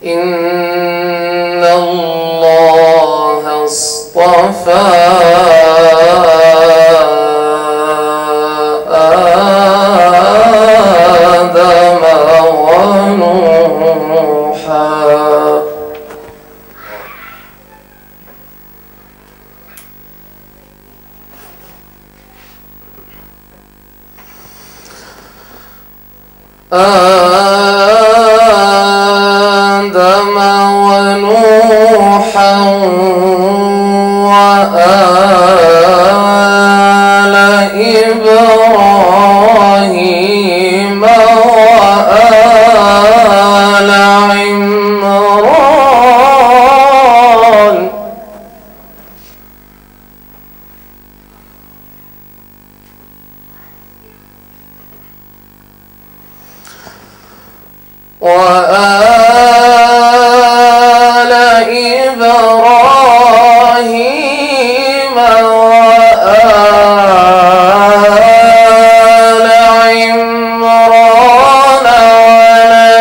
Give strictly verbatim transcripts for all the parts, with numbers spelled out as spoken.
إن الله اصطفى آدم ونوحا آدم ونوحا وآل إبراهيم وآل عمران وآل إبراهيم وآل عمران على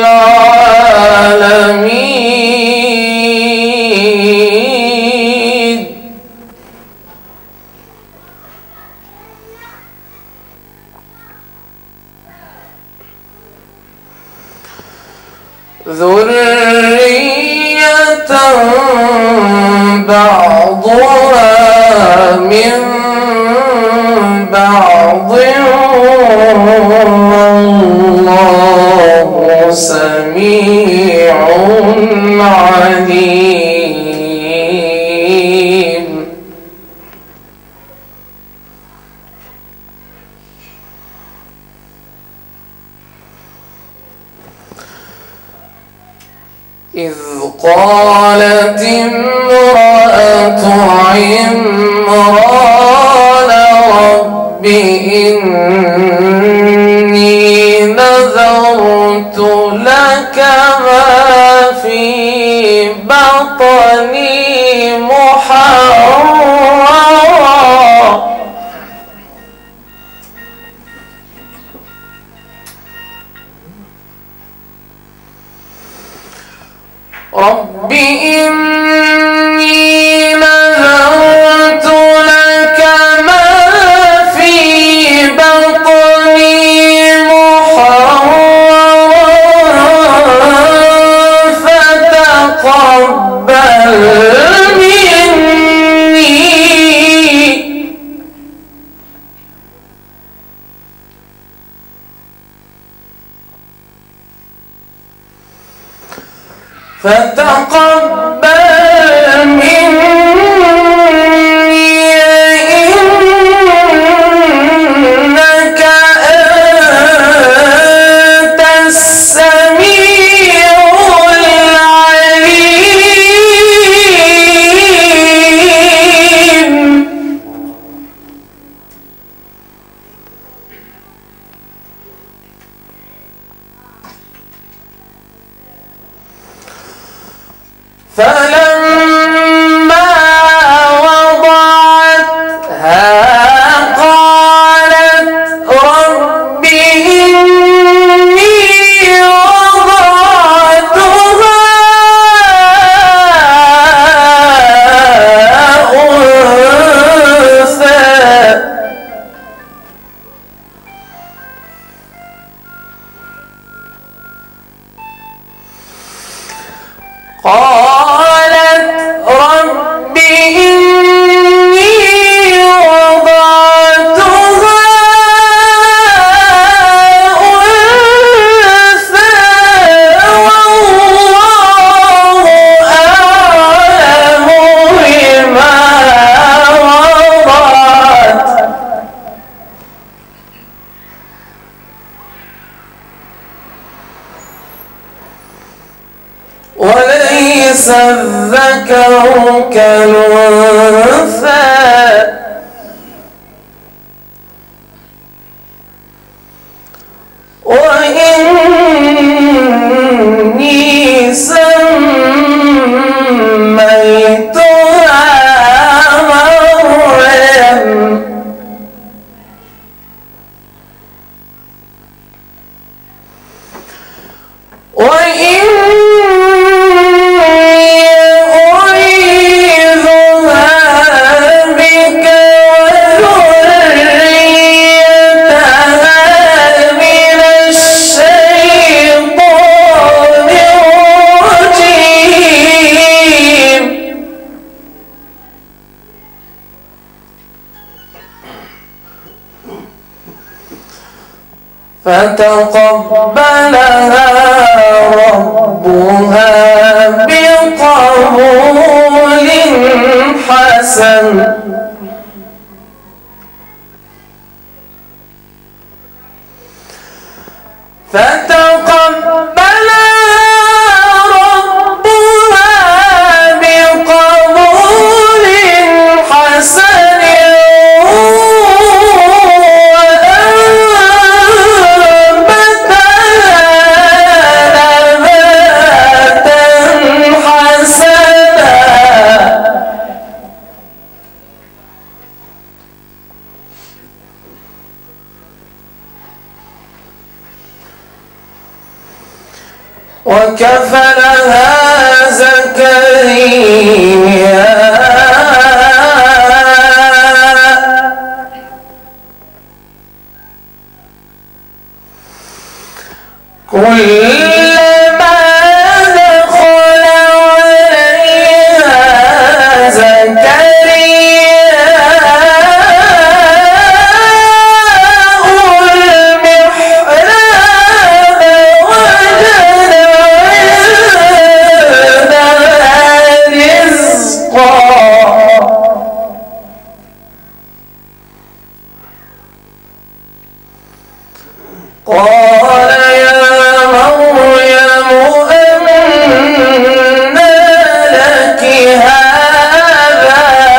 العالمين ذرية بعضها من بعض والله سميع عليم. إذ قالت امرأة عمران رب إني نذرت لك ما في بطني محررا رب إني نذرت لك ما في بطني محررا فتقبل مني فتقبل مني إنك أنت السميع العليم. فلما وضعتها قالت رب إني وضعتها أنثى قالت رب إني وضعتها أنثى والله أعلم بما وضعت وليس الذكر كالأنثى وإني سميتها مريم وإني فتقبلها ربها بقبول حسن فتقبلها ربها بقبول حسن وكفلها زكريا كلما دخل عليها زكريا المحراب وجد قال يا مريم أنى لك هذا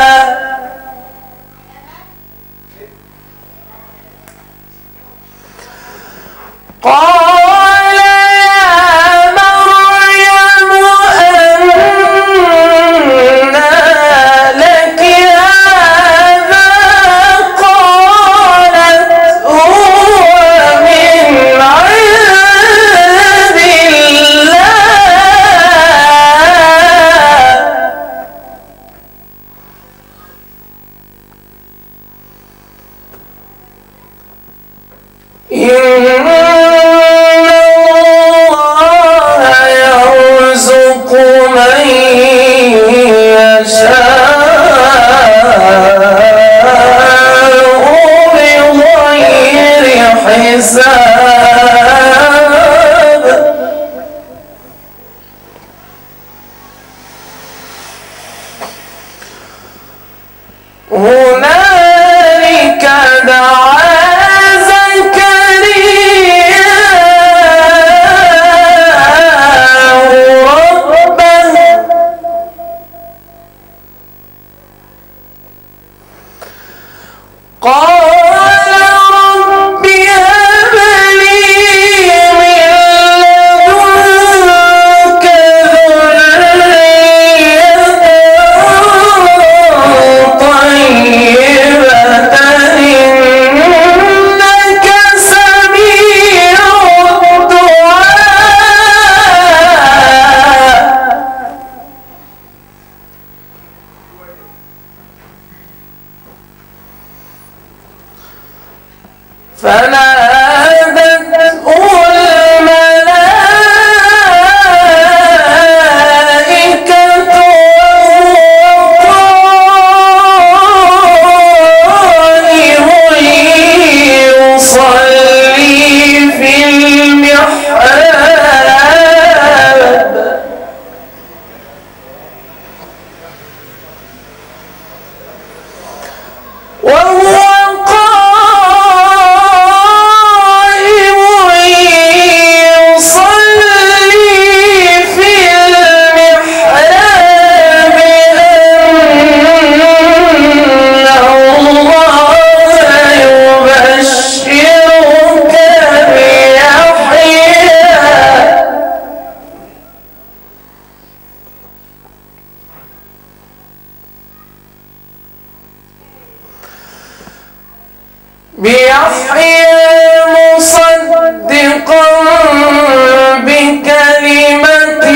قال يا مريم أنى لك هذا قالت هو من عند هنالك دعا زكريا ربه قال رب هب لي من لدنك ذرية طيبة إنك سميع الدعاء فنادته الملائكة وهو قائم يصلي في المحراب وهو بيحيى مصدقا بكلمة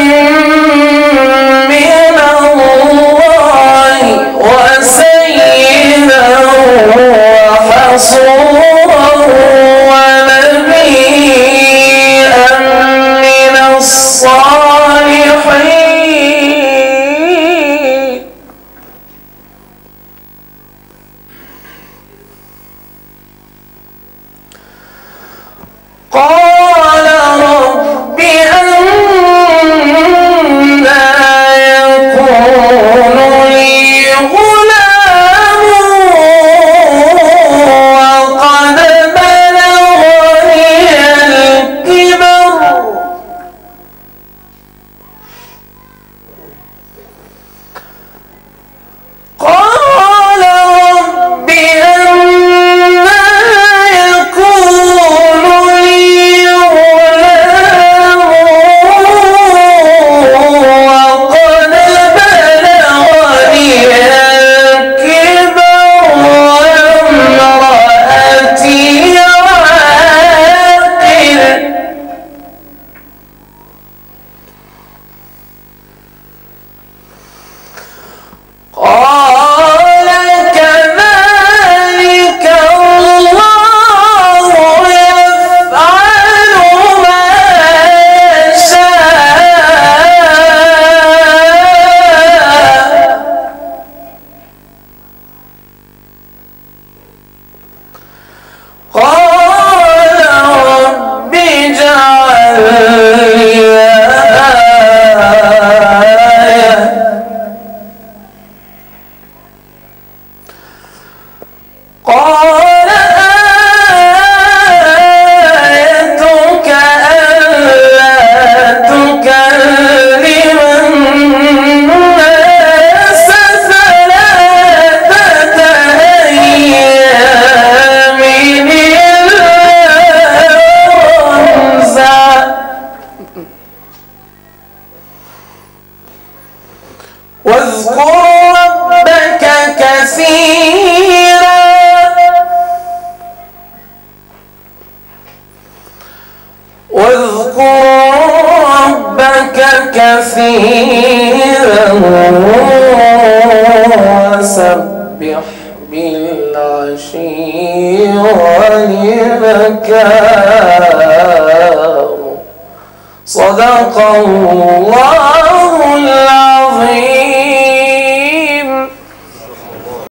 من الله وسيدا وحصورا ونبيا من الصالحين واذكر ربك كثيرا واذكر ربك كثيرا وسبح بالعشي والإبكار. صدق الله.